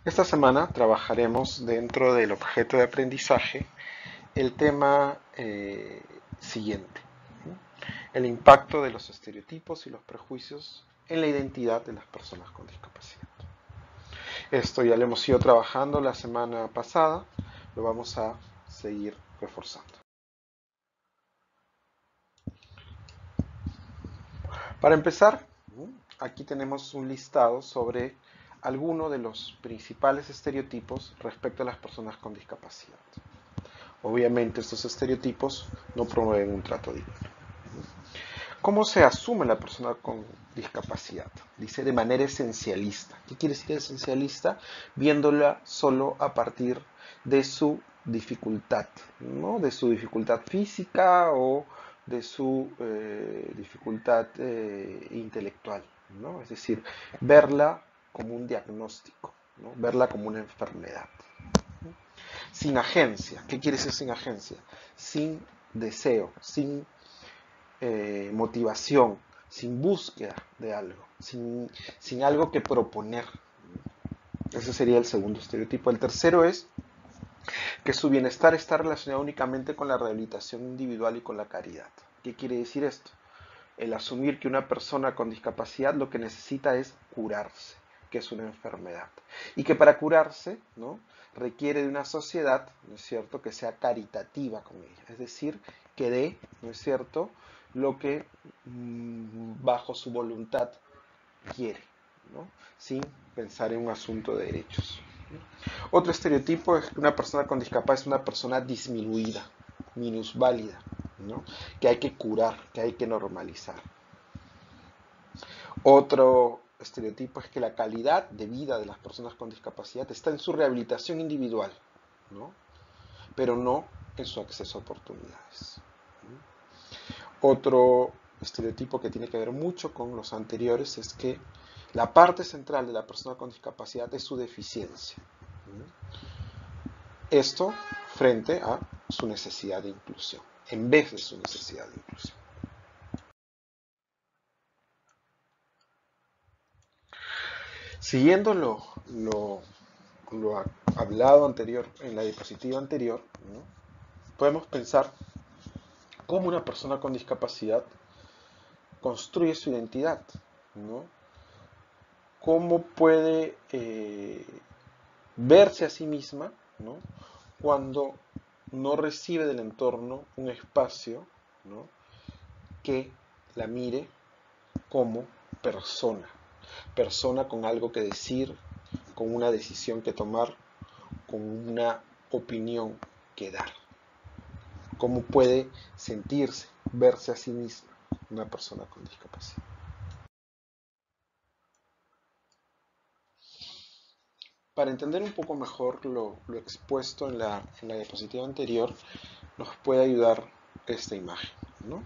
Esta semana trabajaremos dentro del objeto de aprendizaje el tema siguiente: el impacto de los estereotipos y los prejuicios en la identidad de las personas con discapacidad. Esto ya lo hemos ido trabajando la semana pasada, lo vamos a seguir reforzando. Para empezar, aquí tenemos un listado sobre algunos de los principales estereotipos respecto a las personas con discapacidad. Obviamente estos estereotipos no promueven un trato digno. ¿Cómo se asume la persona con discapacidad? Dice de manera esencialista. ¿Qué quiere decir esencialista? Viéndola solo a partir de su dificultad, ¿no? De su dificultad física o de su dificultad intelectual, ¿no? Es decir, verla como un diagnóstico, ¿no? Verla como una enfermedad. Sin agencia. ¿Qué quiere decir sin agencia? Sin deseo, sin motivación, sin búsqueda de algo, sin algo que proponer. Ese sería el segundo estereotipo. El tercero es que su bienestar está relacionado únicamente con la rehabilitación individual y con la caridad. ¿Qué quiere decir esto? El asumir que una persona con discapacidad lo que necesita es curarse, que es una enfermedad. Y que para curarse, ¿no?, requiere de una sociedad, ¿no es cierto?, que sea caritativa con ella. Es decir, que dé, ¿no es cierto?, lo que bajo su voluntad quiere, ¿no?, sin pensar en un asunto de derechos. Otro estereotipo es que una persona con discapacidad es una persona disminuida, minusválida, ¿no?, que hay que curar, que hay que normalizar. Otro estereotipo es que la calidad de vida de las personas con discapacidad está en su rehabilitación individual, ¿no?, pero no en su acceso a oportunidades. Otro estereotipo que tiene que ver mucho con los anteriores es que la parte central de la persona con discapacidad es su deficiencia. Esto frente a su necesidad de inclusión, en vez de su necesidad de inclusión. Siguiendo lo hablado anterior, en la diapositiva anterior, ¿no?, podemos pensar cómo una persona con discapacidad construye su identidad, ¿no? Cómo puede verse a sí misma, ¿no?, cuando no recibe del entorno un espacio, ¿no?, que la mire como persona, persona con algo que decir, con una decisión que tomar, con una opinión que dar. Cómo puede sentirse, verse a sí misma una persona con discapacidad. Para entender un poco mejor lo expuesto en la diapositiva anterior, nos puede ayudar esta imagen, ¿no?,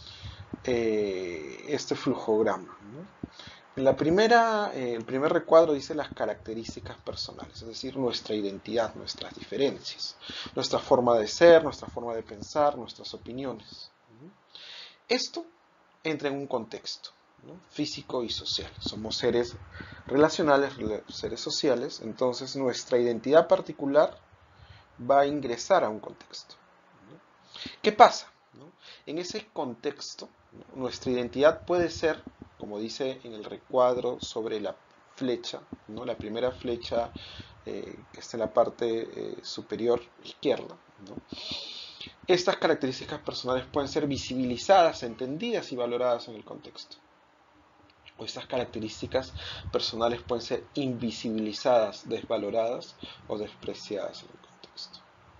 este flujograma, ¿no? En la el primer recuadro dice las características personales, es decir, nuestra identidad, nuestras diferencias, nuestra forma de ser, nuestra forma de pensar, nuestras opiniones. Esto entra en un contexto, ¿no?, físico y social. Somos seres relacionales, seres sociales, entonces nuestra identidad particular va a ingresar a un contexto, ¿no? ¿Qué pasa? ¿No? En ese contexto, ¿no?, nuestra identidad puede ser, como dice en el recuadro sobre la flecha, ¿no?, la primera flecha que está en la parte superior izquierda, ¿no?, estas características personales pueden ser visibilizadas, entendidas y valoradas en el contexto. O estas características personales pueden ser invisibilizadas, desvaloradas o despreciadas en el contexto.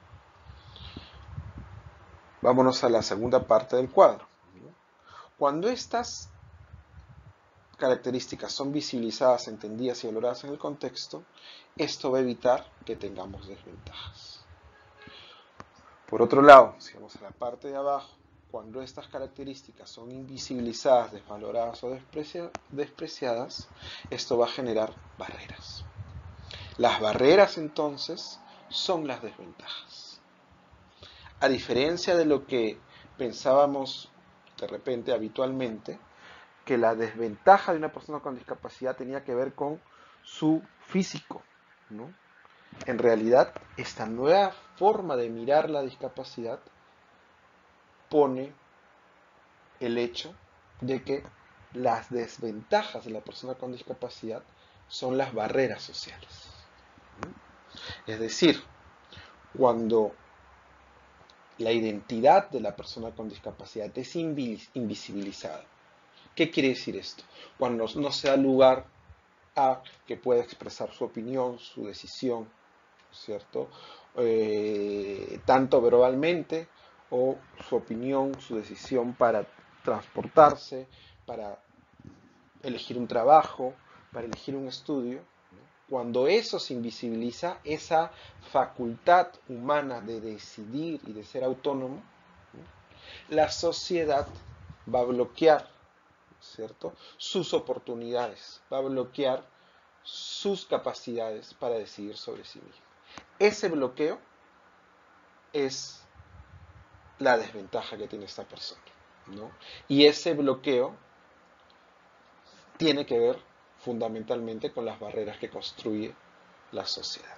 Vámonos a la segunda parte del cuadro. Cuando estas características son visibilizadas, entendidas y valoradas en el contexto, esto va a evitar que tengamos desventajas. Por otro lado, si vamos a la parte de abajo, cuando estas características son invisibilizadas, desvaloradas o despreciadas, esto va a generar barreras. Las barreras, entonces, son las desventajas. A diferencia de lo que pensábamos de repente habitualmente, que la desventaja de una persona con discapacidad tenía que ver con su físico, ¿no? En realidad, esta nueva forma de mirar la discapacidad pone el hecho de que las desventajas de la persona con discapacidad son las barreras sociales. Es decir, cuando la identidad de la persona con discapacidad es invisibilizada. ¿Qué quiere decir esto? Cuando no se da lugar a que pueda expresar su opinión, su decisión, ¿cierto? Tanto verbalmente o su opinión, su decisión para transportarse, para elegir un trabajo, para elegir un estudio. Cuando eso se invisibiliza, esa facultad humana de decidir y de ser autónomo, la sociedad va a bloquear, ¿cierto?, sus oportunidades, va a bloquear sus capacidades para decidir sobre sí mismo. Ese bloqueo es la desventaja que tiene esta persona, ¿no? Y ese bloqueo tiene que ver fundamentalmente con las barreras que construye la sociedad.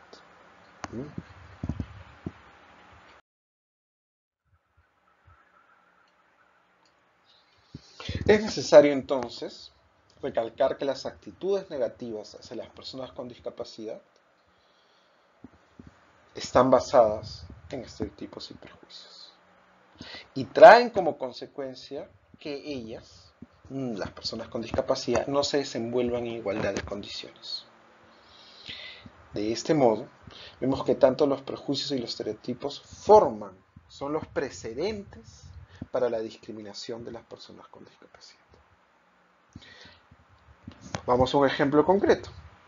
Es necesario entonces recalcar que las actitudes negativas hacia las personas con discapacidad están basadas en estereotipos y prejuicios y traen como consecuencia que ellas, las personas con discapacidad, no se desenvuelvan en igualdad de condiciones. De este modo, vemos que tanto los prejuicios y los estereotipos son los precedentes para la discriminación de las personas con discapacidad. Vamos a un ejemplo concreto.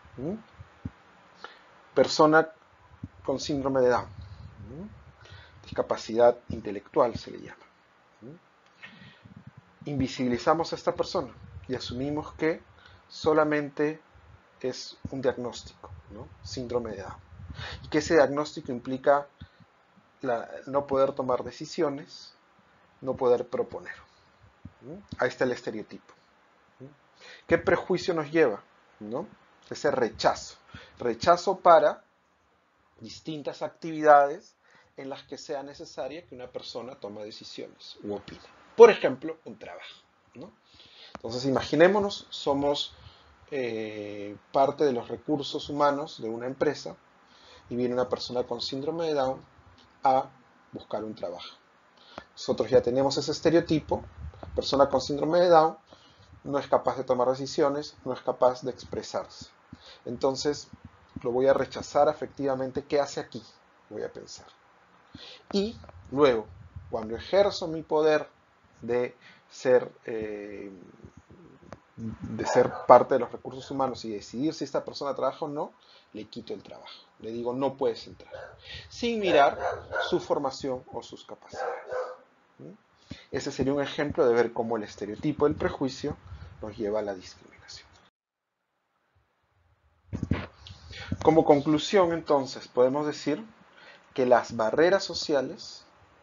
Persona con síndrome de Down. Discapacidad intelectual se le llama. Invisibilizamos a esta persona y asumimos que solamente es un diagnóstico, ¿no? Síndrome de Down. Y que ese diagnóstico implica no poder tomar decisiones, no poder proponer. Ahí está el estereotipo. ¿Qué prejuicio nos lleva? ¿No? Ese rechazo. Rechazo para distintas actividades en las que sea necesaria que una persona tome decisiones u opine. Por ejemplo, un trabajo, ¿no? Entonces, imaginémonos, somos parte de los recursos humanos de una empresa y viene una persona con síndrome de Down a buscar un trabajo. Nosotros ya tenemos ese estereotipo, persona con síndrome de Down no es capaz de tomar decisiones, no es capaz de expresarse. Entonces, lo voy a rechazar afectivamente. ¿Qué hace aquí? Voy a pensar. Y luego, cuando ejerzo mi poder de ser parte de los recursos humanos y decidir si esta persona trabaja o no, le quito el trabajo. Le digo, no puedes entrar. Sin mirar su formación o sus capacidades. Ese sería un ejemplo de ver cómo el estereotipo, el prejuicio, nos lleva a la discriminación. Como conclusión, entonces, podemos decir que las barreras sociales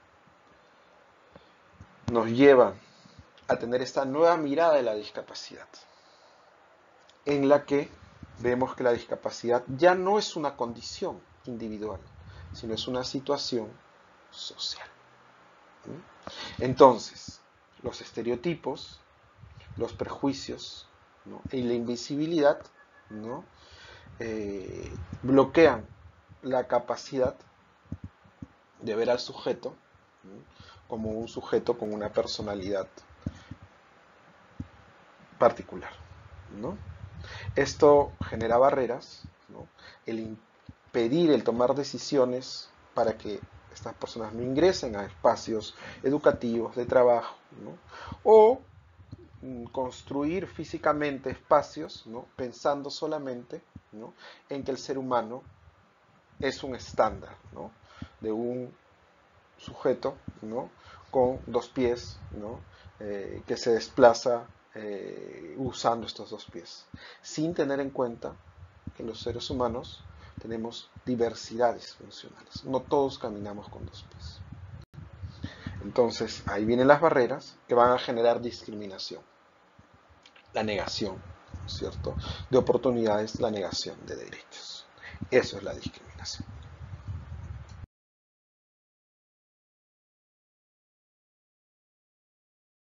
nos llevan a tener esta nueva mirada de la discapacidad, en la que vemos que la discapacidad ya no es una condición individual, sino es una situación social. Entonces, los estereotipos, los prejuicios, ¿no?, y la invisibilidad, ¿no?, bloquean la capacidad de ver al sujeto, ¿no?, como un sujeto con una personalidad particular, ¿no? Esto genera barreras, ¿no?, el impedir el tomar decisiones para que estas personas no ingresen a espacios educativos, de trabajo, ¿no?, o construir físicamente espacios, ¿no?, pensando solamente, ¿no?, en que el ser humano es un estándar, ¿no?, de un sujeto, ¿no?, con dos pies, ¿no?, que se desplaza usando estos dos pies, sin tener en cuenta que los seres humanos tenemos diversidades funcionales. No todos caminamos con dos pies. Entonces, ahí vienen las barreras que van a generar discriminación. La negación, ¿cierto?, de oportunidades, la negación de derechos. Eso es la discriminación.